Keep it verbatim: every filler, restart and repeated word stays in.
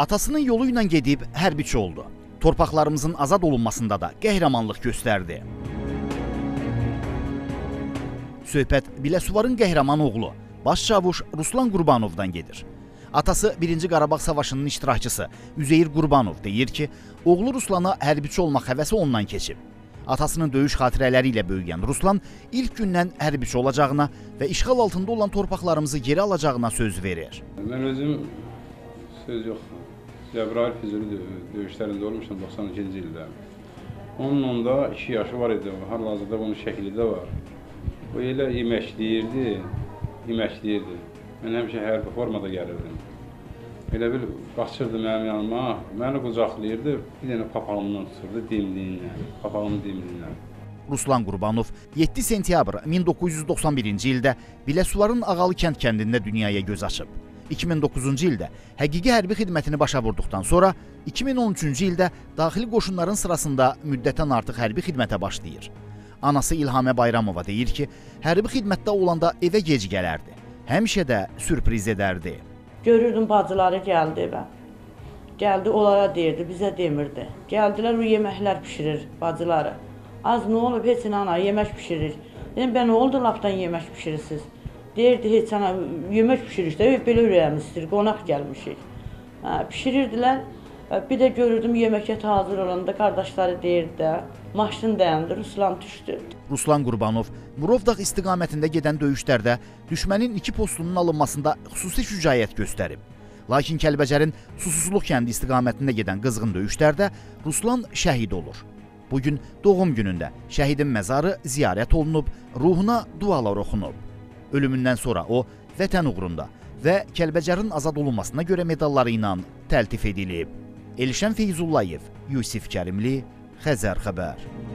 Atasının yolu ilə gedib hərbiçi oldu. Torpaqlarımızın azad olunmasında da qəhrəmanlıq göstərdi. Söhbət Biləsuvarın qəhrəman oğlu, baş çavuş Ruslan Qurbanovdan gedir. Atası birinci Qarabağ Savaşının iştirakçısı Üzeyir Qurbanov deyir ki, oğlu Ruslana hərbiçi olmaq həvəsi ondan keçib. Atasının döyüş xatirələri ilə böyüyən Ruslan ilk gündən hərbiçi olacağına və işğal altında olan torpaqlarımızı geri alacağına söz verir. Mən özüm söz yox, Cəbrayıl Füzuli döyüşlərində olmuşam doxsan ikinci ildə. Onun onda iki yaşı var idi, hal-hazırda bunun şəkli də var. O elə iməkləyirdi, iməkləyirdi. Mən həmişə hərbi formada gəlirdim. Elə bir qaçırdı mənim yanıma, məni qucaqlayırdı, bir dənə papağımdan tuturdu dimdiyinlə, papağımın dimdiyinlə. Ruslan Qurbanov yeddi sentyabr min doqquz yüz doxsan birinci ildə Biləsuvarın Ağalı kənd kəndində dünyaya göz açıb. iki min doqquzuncu ildə həqiqi hərbi xidmətini başa vurduqdan sonra iki min on üçüncü ildə daxili qoşunların sırasında müddətdən artıq hərbi xidmətə başlayır. Anası İlhamə Bayramova deyir ki, hərbi xidmətdə olanda evə gec gələrdi. Həmişə də sürpriz edərdi. Görürdüm bacıları gəldi evə. Gəldi onlara deyirdi, bizə demirdi. Gəldilər o yeməklər pişirir bacıları. Az nə olub, heç ana yemək pişirir. Dedim, ben nə oldu lapdan yemək pişirirsiniz? Deyirdi, heç ana yemək pişirir də, belə ürəyimizdir, qonaq gəlmişik. Hə, pişirirdilər. Bir də görürdüm yeməkət hazır olanda qardaşları deyirdi də, maşın dayandı, Ruslan düşdü. Ruslan Qurbanov Murovdağ istiqamətində gedən döyüşlərdə düşmənin iki postunun alınmasında xüsusi şücaət göstərib. Lakin Kəlbəcərin Susuzluq kəndi istiqamətində gedən qızğın döyüşlərdə Ruslan şəhid olur. Bugün doğum günündə şəhidin məzarı ziyarət olunub, ruhuna dualar oxunub. Ölümündən sonra o, vətən uğrunda və Kəlbəcərin azad olunmasına görə medalları ilə təltif edilib. Elşən Feyzullayev, Yusif Kərimli, Xəzər xəbər.